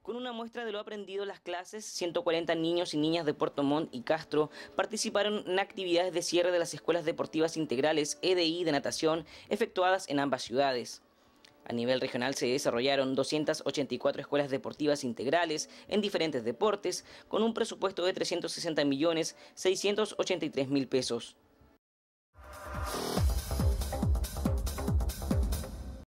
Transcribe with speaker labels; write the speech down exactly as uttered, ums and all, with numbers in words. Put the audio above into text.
Speaker 1: Con una muestra de lo aprendido en las clases, ciento cuarenta niños y niñas de Puerto Montt y Castro participaron en actividades de cierre de las escuelas deportivas integrales E D I de natación efectuadas en ambas ciudades. A nivel regional se desarrollaron doscientas ochenta y cuatro escuelas deportivas integrales en diferentes deportes, con un presupuesto de trescientos sesenta millones seiscientos ochenta y tres mil pesos.